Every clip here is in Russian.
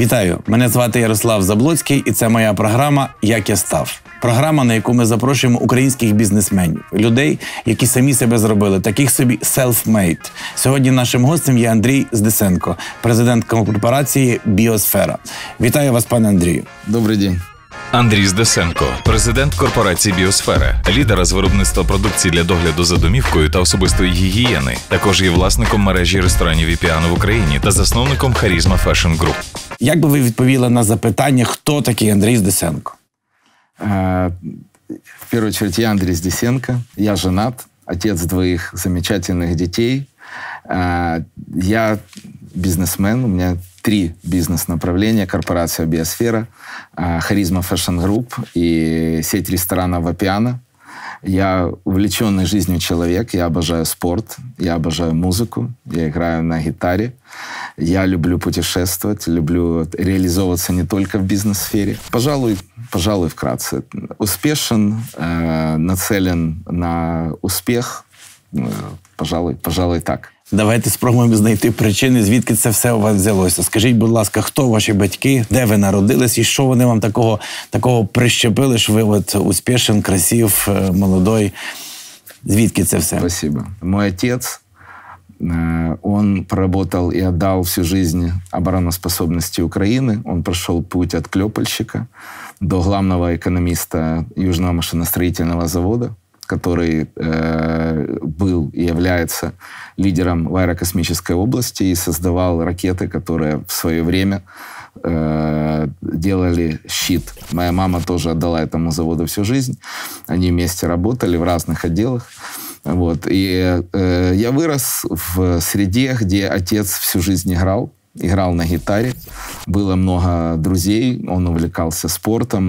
Вітаю! Мене звати Ярослав Заблоцький і це моя програма «Як я став». Програма, на яку ми запрошуємо українських бізнесменів, людей, які самі себе зробили, таких собі self-made. Сьогодні нашим гостем є Андрій Здисенко, президент корпорації «Біосфера». Вітаю вас, пане Андрію. Добрий день. Андрій Здисенко, президент корпорації «Біосфера», лідера з виробництва продукції для догляду за домівкою та особистої гігієни. Також є власником мережі ресторанів «Епіано» в Україні та засновником «Харизма Fashion Group». Як би ви відповіли на запитання, хто такий Андрій Здисенко? В первую очередь, я Андрей Здисенко, я женат, отец двоих замечательных детей. Я бизнесмен, у меня 3 бизнес-направления: корпорация «Биосфера», «Харизма Fashion Group» и сеть ресторанов «Епіано». Я увлеченный жизнью человек, я обожаю спорт, я обожаю музыку, я играю на гитаре, я люблю путешествовать, люблю реализовываться не только в бизнес-сфере. Пожалуй, вкратце. Успешен, нацелен на успех, пожалуй, так. Давайте спробуємо знайти причини, звідки це все у вас взялося. Скажіть, будь ласка, хто ваші батьки, де ви народились і що вони вам такого прищепили, що ви от успішен, красив, молодой. Звідки це все? Спасибо. Мой отец, он проработал и отдал всю жизнь обороноспособности Украины. Он прошел путь от клепальщика до главного экономиста Южного машиностроительного завода, который был и является лидером в аэрокосмической области и создавал ракеты, которые в свое время делали щит. Моя мама тоже отдала этому заводу всю жизнь. Они вместе работали в разных отделах. Вот. И я вырос в среде, где отец всю жизнь играл на гитаре. Было много друзей, он увлекался спортом,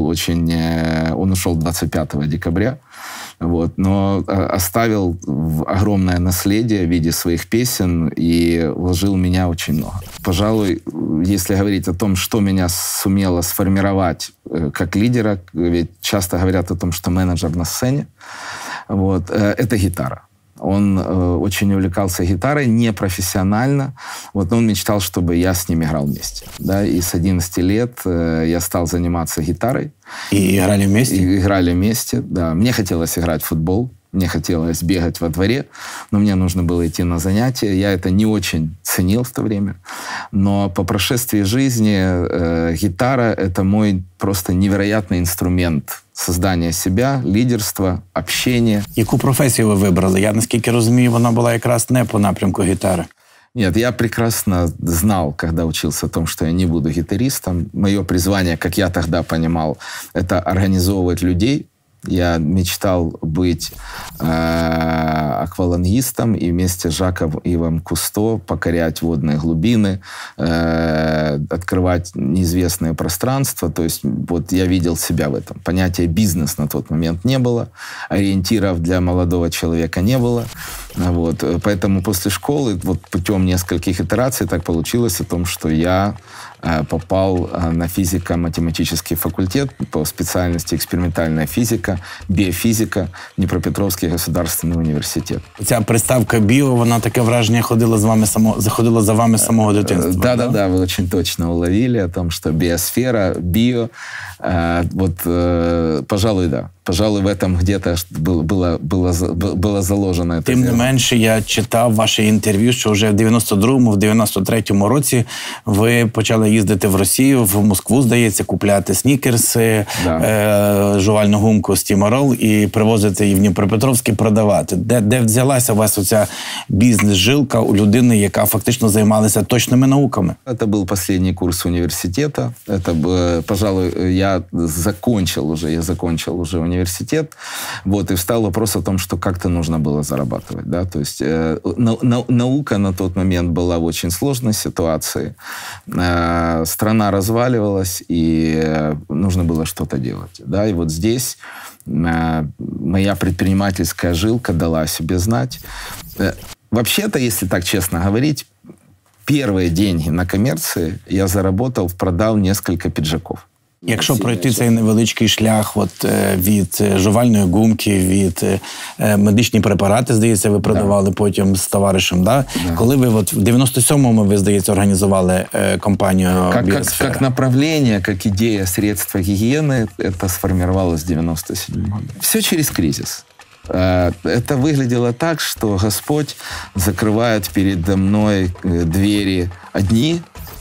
он ушел 25 декабря. Вот, но оставил огромное наследие в виде своих песен и вложил в меня очень много. Пожалуй, если говорить о том, что меня сумело сформировать как лидера, ведь часто говорят о том, что менеджер на сцене, вот, это гитара. Он очень увлекался гитарой, непрофессионально. Вот, но он мечтал, чтобы я с ним играл вместе. Да? И с 11 лет я стал заниматься гитарой. И играли вместе? И играли вместе, да. Мне хотелось играть в футбол, мне хотелось бегать во дворе, но мне нужно было идти на занятия. Я это не очень ценил в то время. Но по прошествии жизни гитара — это мой просто невероятный инструмент создания себя, лидерства, общения. Яку професію ви вибрали? Я, наскільки розумію, вона була якраз не по напрямку гітари. Нет, я прекрасно знал, когда учился, о том, что я не буду гитаристом. Мое призвание, как я тогда понимал, это организовывать людей. Я мечтал быть аквалангистом и вместе с Жаком-Ивом Кусто покорять водные глубины, открывать неизвестные пространства. То есть вот я видел себя в этом. Понятия бизнес на тот момент не было, ориентиров для молодого человека не было. Вот. Поэтому после школы вот путем нескольких итераций так получилось о том, что я попал на физико-математический факультет по специальности экспериментальная физика, биофизика, Дніпропетровський государственный університет. Ця приставка «біо», вона таке враження заходила за вами з самого дитинства. Да, вы очень точно уловили о том, что биосфера, био, пожалуй, да. Пожалуй, в этом где-то было заложено. Тим не менше, я читав ваше інтерв'ю, що вже в 92-му, в 93-му році ви почали їздити в Росію, в Москву, здається, купляти снікерси, жувальну гумку Стімарол і привозити її в Дніпропетровськ і продавати. Де взялася у вас оця бізнес-жилка у людини, яка фактично займалася точними науками? Это был последний курс университета. Это, пожалуй, я закончил уже университет, вот, и встал вопрос о том, что как-то нужно было зарабатывать, да, то есть наука на тот момент была в очень сложной ситуации, страна разваливалась, и нужно было что-то делать, да, и вот здесь моя предпринимательская жилка дала о себе знать. Вообще-то, если так честно говорить, первые деньги на коммерции я заработал, продал несколько пиджаков. Якщо пройти цей невеличкий шлях від жувальної гумки, від медичні препарати, здається, ви продавали потім з товаришем, да? Коли ви в 97-му, ви, здається, організували компанію «Біосфера». Как направление, как идея средства гигиены, это сформировалось в 97 году. Все через кризис. Это выглядело так, что Господь закрывает передо мной двери одни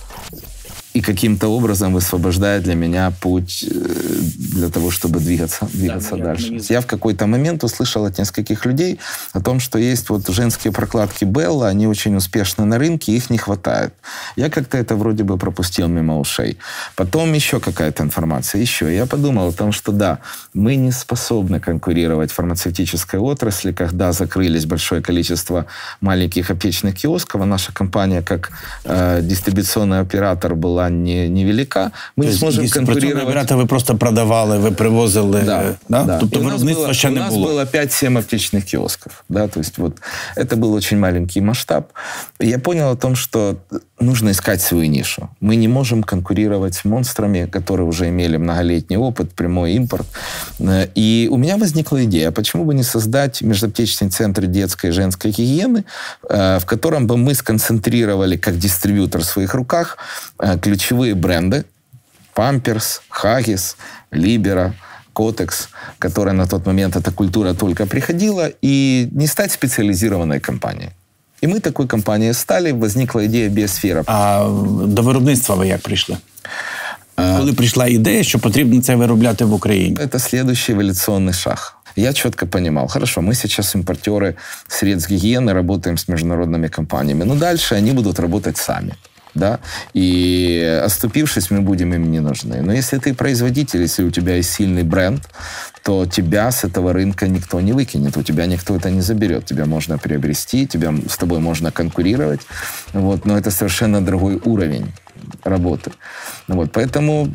и каким-то образом высвобождает для меня путь для того, чтобы двигаться дальше. Я в какой-то момент услышал от нескольких людей о том, что есть женские прокладки Белла, они очень успешны на рынке, их не хватает. Я как-то это вроде бы пропустил мимо ушей. Потом еще какая-то информация, еще. Я подумал о том, что да, мы не способны конкурировать в фармацевтической отрасли, когда закрылись большое количество маленьких аптечных киосков, а наша компания как дистрибуционный оператор была невелика, мы не сможем конкурировать. Ви просто продавали, ви привозили, да? Тобто виробництва ще не було. У нас было 5-7 аптечных киосков, да, то есть это был очень маленький масштаб. Я понял о том, что нужно искать свою нишу. Мы не можем конкурировать с монстрами, которые уже имели многолетний опыт, прямой импорт. И у меня возникла идея, почему бы не создать межаптечный центр детской и женской гигиены, в котором бы мы сконцентрировали как дистрибьютор в своих руках ключевые бренды Pampers, Huggies, Libera, Kotex, которая на тот момент, эта культура только приходила, и не стать специализированной компанией. И мы такой компанией стали, возникла идея «Біосфера». А до виробництва ви як прийшли? Коли прийшла ідея, що потрібно це виробляти в Україні? Это следующий эволюционный шаг. Я четко понимал, хорошо, мы сейчас импортеры средств гигиены, работаем с международными компаниями, но дальше они будут работать сами. Да? И оступившись, мы будем им не нужны. Но если ты производитель, если у тебя есть сильный бренд, то тебя с этого рынка никто не выкинет, у тебя никто это не заберет. Тебя можно приобрести, с тобой можно конкурировать, но это совершенно другой уровень работы. Поэтому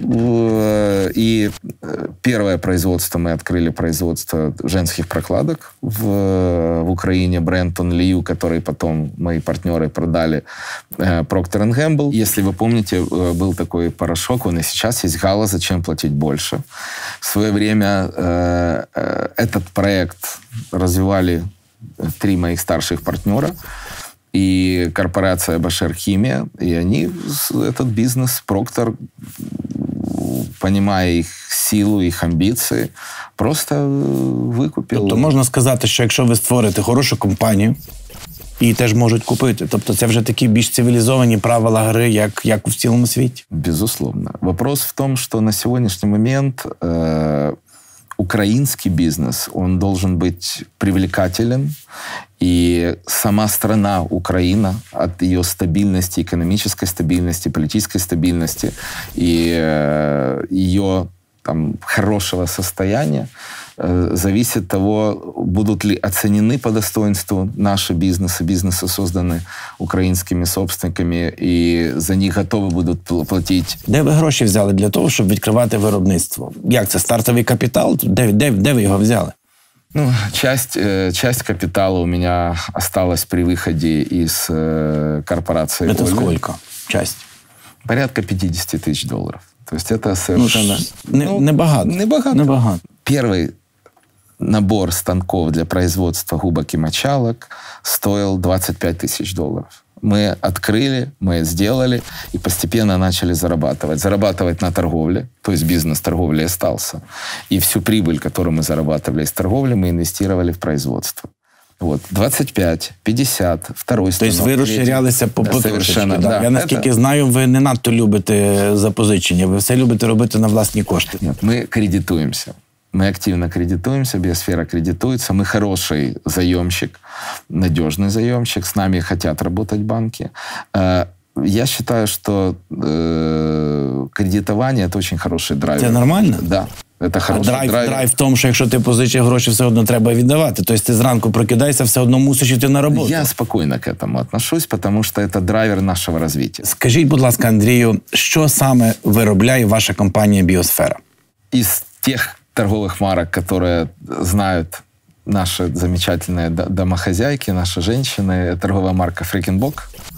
и первое производство, мы открыли производство женских прокладок в Украине, бренд Он Лью, который потом мои партнеры продали Procter & Gamble. Если вы помните, был такой порошок, он и сейчас есть, Гала «Зачем платить больше?». В свое время этот проект развивали 3 моих старших партнера, и корпорация Башер Химия, и они этот бизнес, Проктор, понимая их силу, їх амбіції, просто викупив. Тобто можна сказати, що якщо ви створите хорошу компанію, її теж можуть купити. Тобто це вже такі більш цивілізовані правила гри, як в цілому світі? Безусловно. Вопрос в том, что на сегодняшний момент украинский бизнес, он должен быть привлекателен, и сама страна Украина от ее стабильности, экономической стабильности, политической стабильности и ее хорошего состояния зависит от того, будут ли оценены по достоинству наши бизнесы, созданные украинскими собственниками, и за них готовы будут платить. Де ви гроші взяли для того, щоб відкривати виробництво? Як це? Стартовий капітал? Де ви його взяли? Часть капитала у меня осталась при выходе из корпорации. Это сколько? Часть? Порядка $50 тысяч. То есть это совершенно... Небагато. Небагато. Первый набор станков для производства губок и мочалок стоил $25 тысяч. Мы открыли, мы сделали и постепенно начали зарабатывать. Зарабатывать на торговле, то есть бизнес торговли остался. И всю прибыль, которую мы зарабатывали из торговли, мы инвестировали в производство. 25, 50, второй станок. Тобто ви розширялися потрошечки. Да. Я наскільки знаю, ви не надто любите запозичення, ви все любите робити на власні кошти. Нет, мы кредитуемся. Мы активно кредитуемся, Біосфера кредитуется. Мы хороший заемщик, надежный заемщик. С нами хотят работать банки. Я считаю, что кредитование – это очень хороший драйвер. Це нормально? Да. Это хороший драйв в тому, що якщо ти позичиш гроші, все одно треба віддавати. Тобто ти зранку прокидаєшся, все одно мусиш йти на роботу. Я спокійно к этому отношусь, потому что это драйвер нашего развития. Скажіть, будь ласка, Андрію, що саме виробляє ваша компанія «Біосфера»? Из тех торговых марок, которые знают наши замечательные домохозяйки, наши женщины, торговая марка «Фрикенбок».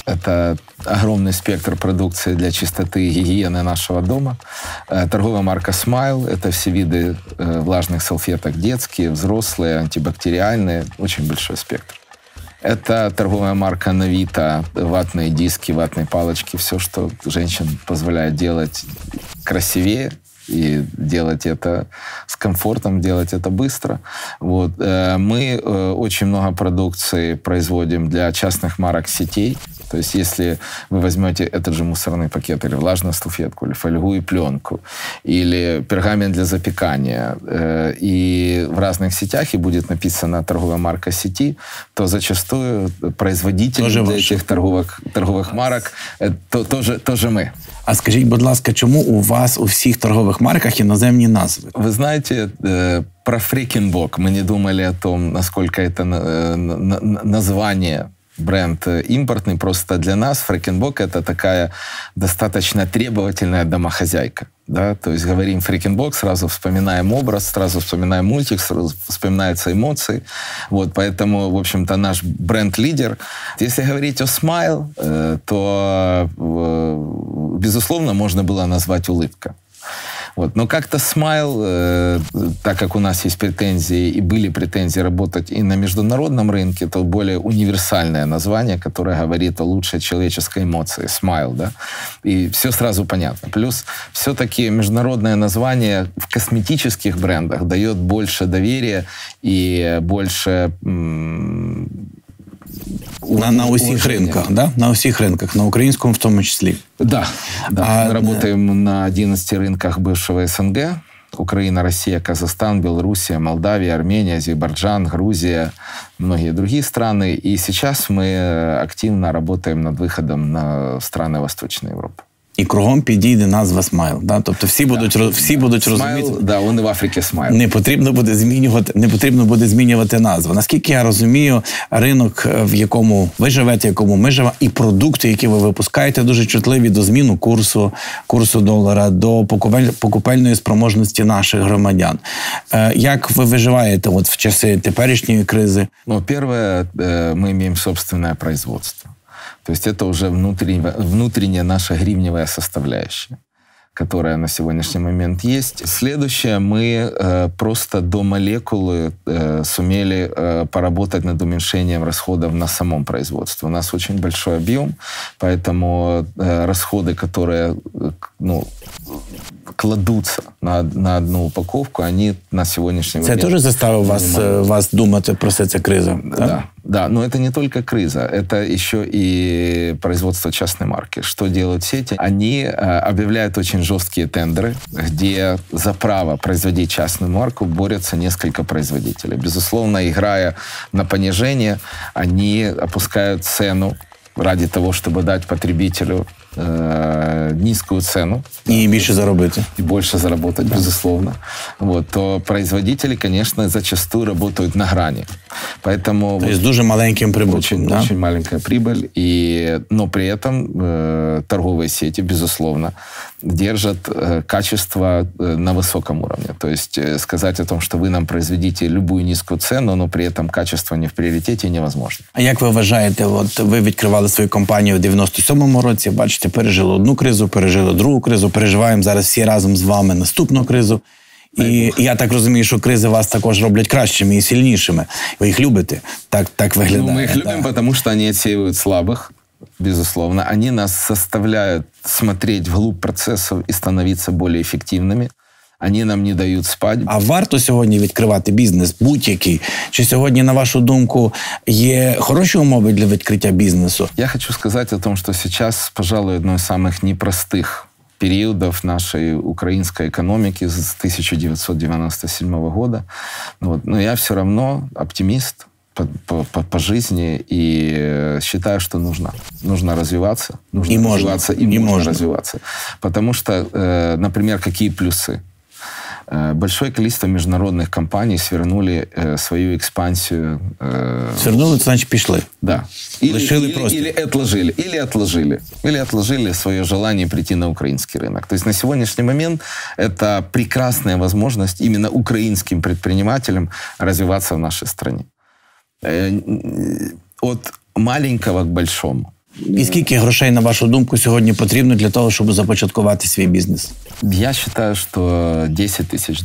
Это огромный спектр продукции для чистоты и гигиены нашего дома. Торговая марка Smile – это все виды влажных салфеток детские, взрослые, антибактериальные. Очень большой спектр. Это торговая марка Novita, ватные диски, ватные палочки. Все, что женщин позволяет делать красивее и делать это с комфортом, делать это быстро. Вот. Мы очень много продукции производим для частных марок сетей. То есть, если вы возьмете этот же мусорный пакет, или влажную салфетку, или фольгу и пленку, или пергамент для запекания, и в разных сетях, и будет написана торговая марка сети, то зачастую производитель для этих торгових марок тоже мы. А скажіть, будь ласка, чому у вас у всіх торгових марках іноземні назви? Вы знаете, про Фрекенбок мы не думали о том, насколько это название бренд импортный. Просто для нас Фрекенбок — это такая достаточно требовательная домохозяйка. Да? То есть говорим Фрекенбок, сразу вспоминаем образ, сразу вспоминаем мультик, сразу вспоминаются эмоции. Вот, поэтому, в общем-то, наш бренд-лидер. Если говорить о Smile, то, безусловно, можно было назвать улыбка. Вот. Но как-то Smile, так как у нас есть претензии и были претензии работать и на международном рынке, то более универсальное название, которое говорит о лучшей человеческой эмоции. Smile, да? И все сразу понятно. Плюс все-таки международное название в косметических брендах дает больше доверия и больше... На усіх ринках, да? На усіх ринках, на українському в тому числі. Да. Мы работаем на 11 рынках бывшего СНГ. Украина, Россия, Казахстан, Белоруссия, Молдавия, Армения, Азербайджан, Грузия, многие другие страны. И сейчас мы активно работаем над выходом на страны Восточной Европы. І кругом підійде назва Smile. Да? Тобто всі будуть розуміти. Да, він і в Африці Smile. Не потрібно буде змінювати назву. Наскільки я розумію, ринок, в якому ви живете, в якому ми живемо, і продукти, які ви випускаєте, дуже чутливі до зміну курсу долара, до покупельної спроможності наших громадян. Як ви виживаєте в часи теперішньої кризи? Первое, мы имеем собственное производство. То есть это уже внутренняя наша гривневая составляющая, которая на сегодняшний момент есть. Следующее, мы просто до молекулы сумели поработать над уменьшением расходов на самом производстве. У нас очень большой объем, поэтому расходы, которые кладутся на одну упаковку, они на сегодняшний момент... Это тоже заставило вас думать про это криза? Да, но это не только криза, это еще и производство частной марки. Что делают сети? Они объявляют очень жесткие тендеры, где за право производить частную марку борются несколько производителей. Безусловно, играя на понижение, они опускают цену ради того, чтобы дать потребителю низкую цену. И больше заработать. И больше заработать, да. Безусловно. Вот, то производители, конечно, зачастую работают на грани. Поэтому... То есть дуже маленьким прибыль. Очень маленькая прибыль. Но при этом торговые сети, безусловно, держат качество на высоком уровне. То есть сказать о том, что вы нам произведите любую низкую цену, но при этом качество не в пріоритеті, невозможно. А як ви вважаєте, ви відкривали свою компанію в 97-му році, бачите, пережили одну кризу, пережили другу кризу, переживаємо зараз всі разом з вами наступну кризу. І я так розумію, що кризи вас також роблять кращими і сильнішими. Ви їх любите, так виглядає. Мы их любим, потому что они отсеивают слабых, безусловно. Они нас заставляют смотреть вглубь процессов и становиться более эффективными. Они нам не дають спати. А варто сьогодні відкривати бізнес будь-який? Чи сьогодні, на вашу думку, є хороші умови для відкриття бізнесу? Я хочу сказать о том, что сейчас, пожалуй, одно из самых непростых периодов нашей украинской экономики с 1997 года. Но я все равно оптимист по жизни и считаю, что нужно развиваться. Нужно развиваться. Потому что, например, какие плюсы? Большое количество международных компаний свернули свою экспансию. Свернули, значит, пішли. Да. Или отложили свое желание прийти на украинский рынок. То есть на сегодняшний момент это прекрасная возможность именно украинским предпринимателям развиваться в нашей стране. От маленького к большому. І скільки грошей, на вашу думку, сьогодні потрібно для того, щоб започаткувати свій бізнес? Я считаю, что $10 тысяч.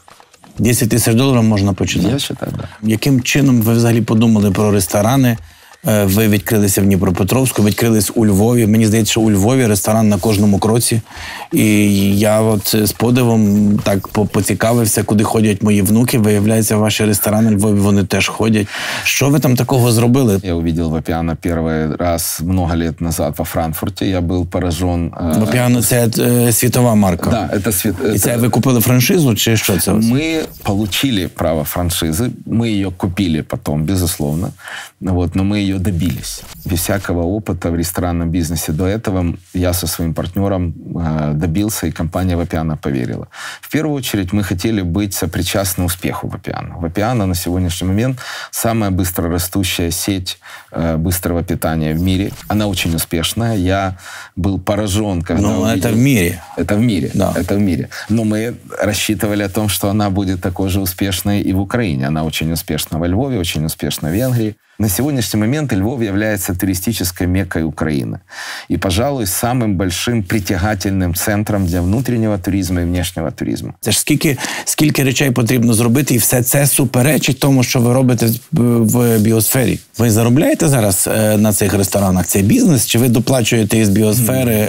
$10 тисяч можна починати? Я считаю, да. Яким чином ви взагалі подумали про ресторани? Ви відкрилися в Дніпропетровську, відкрились у Львові. Мені здається, що у Львові ресторан на кожному кроці. І я от з подивом так поцікавився, куди ходять мої внуки. Виявляється, ваші ресторани в Львові, вони теж ходять. Що ви там такого зробили? Я увидел Vapiano первый раз много лет назад во Франкфурте. Я был поражен. Vapiano – це світова марка. Да, это І це ви купили франшизу, чи що це? Мы получили право франшизы, мы ее купили потом, безусловно, вот, но мы ее добились. Без всякого опыта в ресторанном бизнесе до этого я со своим партнером добился, и компания Vapiano поверила. В первую очередь мы хотели быть сопричастны успеху Vapiano. Vapiano на сегодняшний момент самая быстрорастущая сеть быстрого питания в мире. Она очень успешная. Я был поражен, когда увидел... это в мире. Это в мире, да. Это в мире. Но мы рассчитывали о том, что она будет такой же успешной и в Украине. Она очень успешна во Львове, очень успешна в Венгрии. На сегодняшний момент Львов является туристической меккой Украины. И, пожалуй, самым большим притягательным центром для внутреннего туризма и внешнего туризма. Це ж скільки речей потрібно зробити, і все це суперечить тому, що ви робите в біосфері. Ви заробляєте зараз на цих ресторанах? Це бізнес? Чи ви доплачуєте із біосфери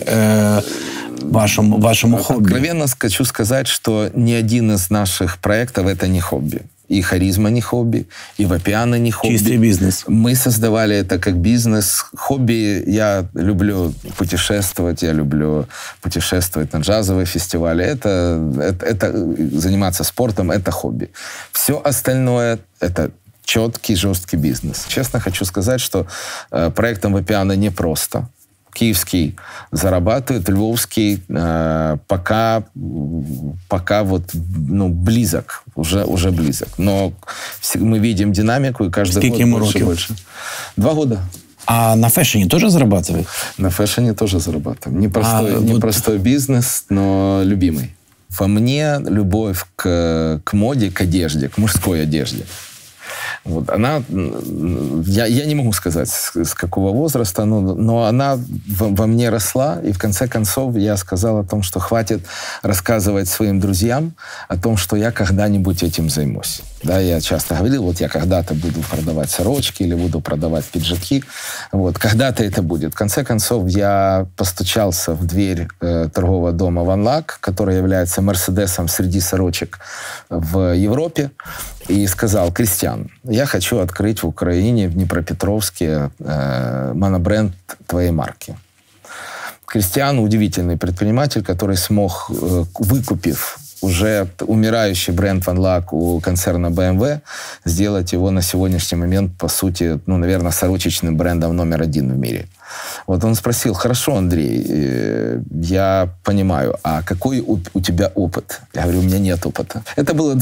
вашому хобби? Откровенно хочу сказать, что ни один из наших проектов это не хобби. И «Харизма» не хобби, и «Vapiano» не хобби. Чистый бизнес. Мы создавали это как бизнес. Хобби, я люблю путешествовать, я люблю путешествовать на джазовые фестивали. Это заниматься спортом, это хобби. Все остальное — это четкий, жесткий бизнес. Честно хочу сказать, что проектом «Vapiano» непросто. Киевский зарабатывает, львовский пока вот, близок, уже близок. Но мы видим динамику, и каждый год больше и больше. 2 года. А на фэшне тоже зарабатывает? На фэшне тоже зарабатываем. Непростой бизнес, но любимый. Во мне любовь к моде, к одежде, к мужской одежде. Вот, она, я не могу сказать, с какого возраста, но она во мне росла, и в конце концов я сказал о том, что хватит рассказывать своим друзьям о том, что я когда-нибудь этим займусь. Да, я часто говорил, вот я когда-то буду продавать сорочки или буду продавать пиджаки. Вот, когда-то это будет. В конце концов, я постучался в дверь торгового дома One Lac, который является Мерседесом среди сорочек в Европе, и сказал: Кристиан, я хочу открыть в Украине, в Днепропетровске, монобренд твоей марки. Кристиан — удивительный предприниматель, который смог, выкупив уже умирающий бренд One Lac у концерна BMW, сделать его на сегодняшний момент, по сути, наверное, сорочечным брендом номер 1 в мире. Вот он спросил: хорошо, Андрей, я понимаю, а какой у тебя опыт? Я говорю: у меня нет опыта. Это было в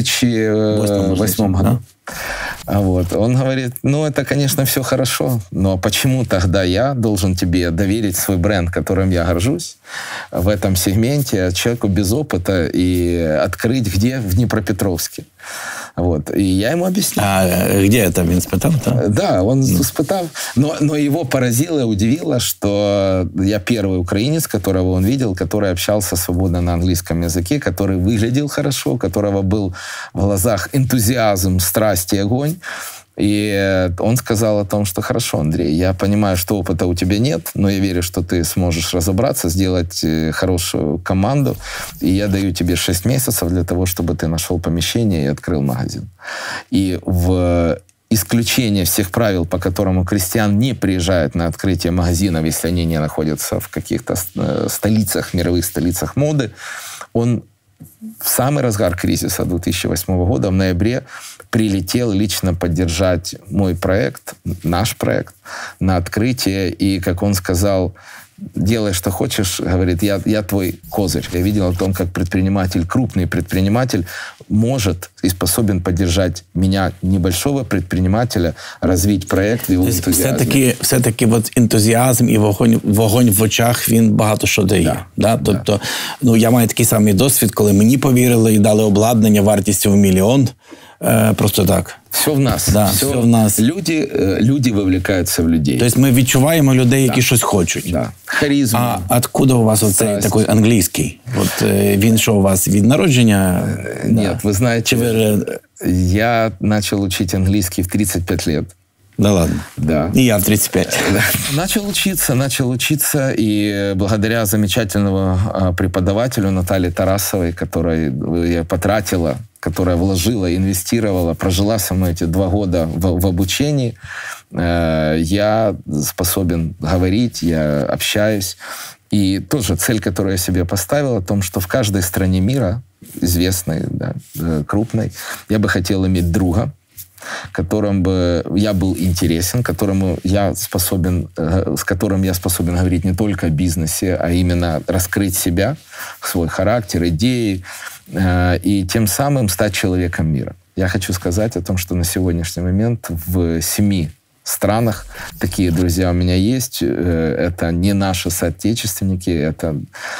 2008 году. Да? Вот. Он говорит: это, конечно, все хорошо, но почему тогда я должен тебе доверить свой бренд, которым я горжусь, в этом сегменте, человеку без опыта, и открыть где? В Днепропетровске. Вот. И я ему объяснил. А где это? Он испытал? Да, он испытал. Но его поразило и удивило, что я первый украинец, которого он видел, который общался свободно на английском языке, который выглядел хорошо, у которого был в глазах энтузиазм, страсть и огонь. И он сказал о том, что: хорошо, Андрей, я понимаю, что опыта у тебя нет, но я верю, что ты сможешь разобраться, сделать хорошую команду, и я даю тебе 6 месяцев для того, чтобы ты нашел помещение и открыл магазин. И в исключение всех правил, по которому крестьян не приезжают на открытие магазинов, если они не находятся в каких-то столицах, мировых столицах моды, он в самый разгар кризиса 2008 года, в ноябре, прилетел лично поддержать мой проект, наш проект, на открытие. И, как он сказал: делай, что хочешь, говорит, я твой козырь. Я видел о том, как предприниматель, крупный предприниматель, может и способен поддержать меня, небольшого предпринимателя, развить проект в его ентузіазмі. Все-таки ентузіазм і вогонь в очах, він багато що дає. Да? Тобто, я маю такий самий досвід, коли мені повірили і дали обладнання вартістю в $1 мільйон. Просто так. Все в нас. Да, все в нас. Люди вовлекаються в людей. Тобто ми відчуваємо людей, які щось хочуть. Да. Харизма. А откуда у вас оцей такий англійський? От він що у вас від народження? Нет, вы знаете, я начал учить английский в 35 лет. Да ладно? Да. И я в 35. Начал учиться, и благодаря замечательному преподавателю Наталье Тарасовой, которая я потратила, которая вложила, инвестировала, прожила со мной эти 2 года в обучении, я способен говорить, я общаюсь. И тоже цель, которую я себе поставил, о том, что в каждой стране мира, известной, да, крупной, я бы хотел иметь друга, которым бы я был интересен, с которым я способен говорить не только о бизнесе, а именно раскрыть себя, свой характер, идеи, и тем самым стать человеком мира. Я хочу сказать о том, что на сегодняшний момент в 7 странах такие друзья у меня есть. Это не наши соотечественники, это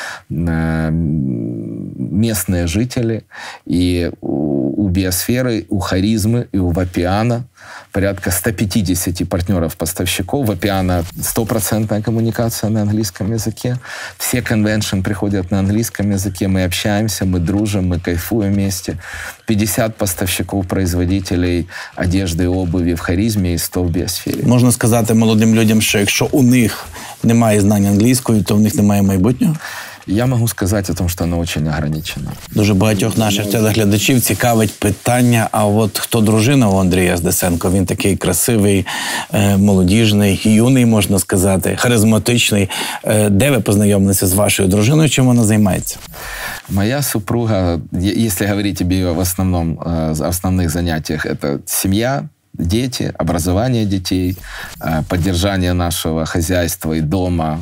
местные жители. И у Биосферы, у Харизмы и у Вапиана порядка 150 партнеров-поставщиков. Вапиана 100% коммуникация на английском языке. Все конвеншн приходят на английском языке. Мы общаемся, мы дружим, мы кайфуем вместе. 50 поставщиков-производителей одежды и обуви в Харизме и 100 в Біосфері. Можна сказати молодим людям, що якщо у них немає знань англійської, то в них немає майбутнього? Я могу сказать о том, что оно очень ограничено. Дуже багатьох наших телеглядачів цікавить питання, а от хто дружина у Андрія Здесенко? Він такий красивий, молодіжний, юний, можна сказати, харизматичний. Де ви познайомилися з вашою дружиною, чим вона займається? Моя супруга, если говорить об ее основных занятиях, это семья, дети, образование детей, поддержание нашего хозяйства и дома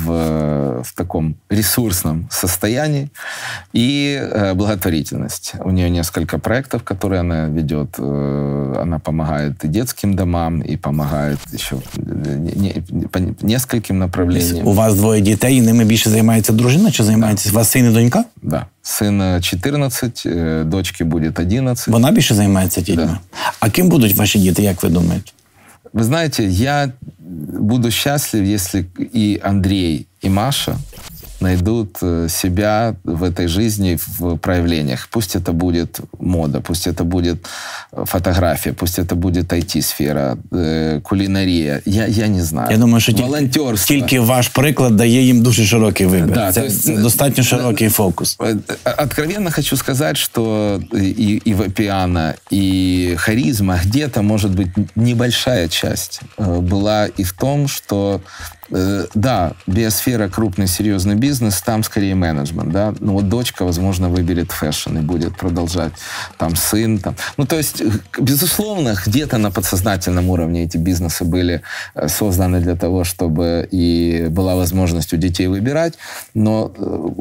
в таком ресурсном состоянии и благотворительность. У нее несколько проектов, которые она ведет. Она помогает и детским домам, и помогает еще по нескольким направлениям. У вас 2 дітей, і ними більше займається дружина, чи займається? У вас син і донька? Да. Сына 14, дочке будет 11. Вона більше займається дітьми? Да. А ким будуть ваші діти, як ви думаєте? Вы знаете, я буду счастлив, если и Андрей, и Маша найдут себя в этой жизни в проявлениях. Пусть это будет мода, пусть это будет фотография, пусть это будет IT-сфера, кулинария. Я не знаю. Я думаю, що волонтерство. Тільки ваш приклад дає їм дуже широкий вибір. Да, це достатньо широкий фокус. Откровенно хочу сказать, что и Вапиана, и Харизма где-то, может быть, небольшая часть была и в том, что да, Биосфера крупный, серьезный бизнес, там скорее менеджмент, да, но вот дочка, возможно, выберет фэшн и будет продолжать, там сын, там. Ну, то есть, безусловно, где-то на подсознательном уровне эти бизнесы были созданы для того, чтобы и была возможность у детей выбирать, но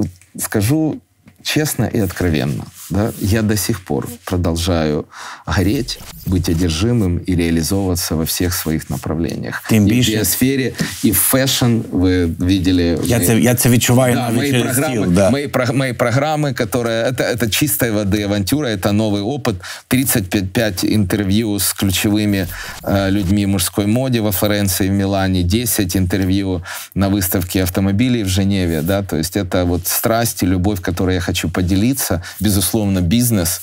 скажу честно и откровенно, да, я до сих пор продолжаю гореть, быть одержимым и реализовываться во всех своих направлениях. Тем и більше. В биосфере, и в фэшн, вы видели. Я це відчуваю, да, навіть через стіл. Да. Мои программы, которые... Это чистой воды авантюра, это новый опыт. 35 интервью с ключевыми людьми в мужской моде во Флоренции, в Милане, 10 интервью на выставке автомобилей в Женеве, да, то есть это вот страсть и любовь, которой я хочу поделиться, безусловно, бизнес,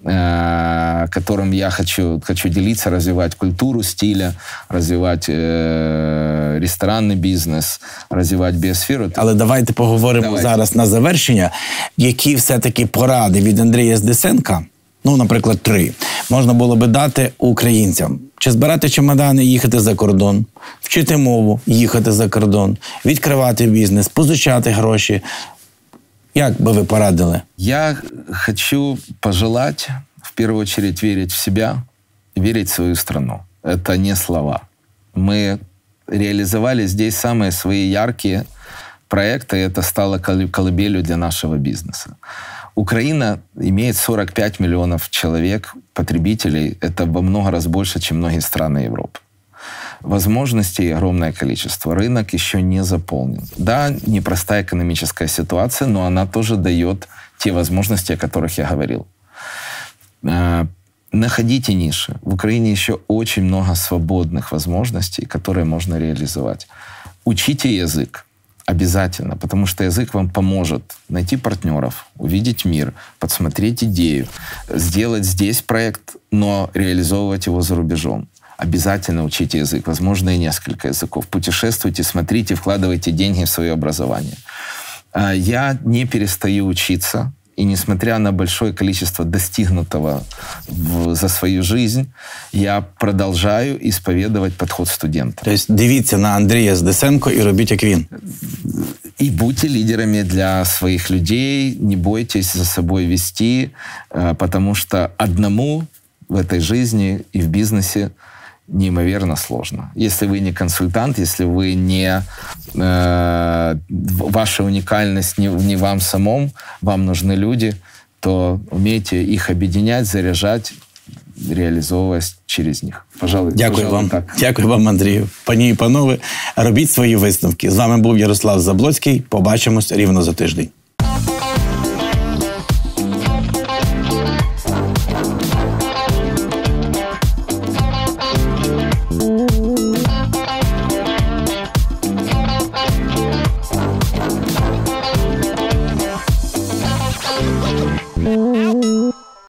которым я хочу делиться, развивать культуру стиля, развивать ресторанний бізнес, розвивати біосферу. Але давайте поговоримо зараз на завершення, які все-таки поради від Андрія Здесенка, ну, наприклад, 3, можна було би дати українцям. Чи збирати чемодани, їхати за кордон, вчити мову, їхати за кордон, відкривати бізнес, позичати гроші. Як би ви порадили? Я хочу пожелать, в первую очередь, верить в себя, верить в свою страну. Это не слова. Мы реализовали здесь самые свои яркие проекты, и это стало колыбелью для нашего бизнеса. Украина имеет 45 миллионов человек, потребителей. Это во много раз больше, чем многие страны Европы. Возможностей огромное количество. Рынок еще не заполнен. Да, непростая экономическая ситуация, но она тоже дает те возможности, о которых я говорил. находите ниши. В Украине еще очень много свободных возможностей, которые можно реализовать. Учите язык. Обязательно, потому что язык вам поможет найти партнеров, увидеть мир, подсмотреть идею, сделать здесь проект, но реализовывать его за рубежом. Обязательно учите язык, возможно, и несколько языков. Путешествуйте, смотрите, вкладывайте деньги в свое образование. Я не перестаю учиться, и несмотря на большое количество достигнутого за свою жизнь, я продолжаю исповедовать подход студента. То есть дивіться на Андрія Здесенко і робіть, як він. И будьте лидерами для своих людей, не бойтесь за собой вести, потому что одному в этой жизни и в бизнесе неимоверно сложно. Если вы не консультант, если вы не... ваша уникальность не вам самом, вам нужны люди, то умейте их объединять, заряжать, реалізовуватись через них. Дякую вам. Так. Дякую вам, Андрію. Пані і панове, робіть свої висновки. З вами був Ярослав Заблоцький. Побачимось рівно за тиждень.